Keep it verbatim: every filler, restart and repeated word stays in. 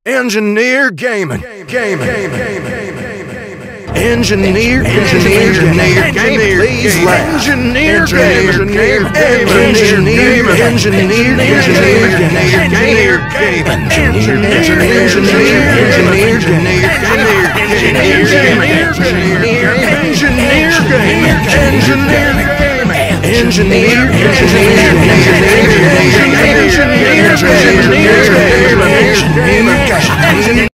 Engineer gaming, gaming, gaming, gaming, gaming. Engineer, engineer, engineer, engineer, please laugh. Engineer, engineer, engineer, engineer, engineer, engineer, engineer, gaming. Engineer, engineer, engineer, engineer, engineer, engineer, engineer, engineer, gaming. Engineer, gaming. Engineer, engineer, engineer, engineer, engineer, engineer, engineer, engineer, engineer, engineer,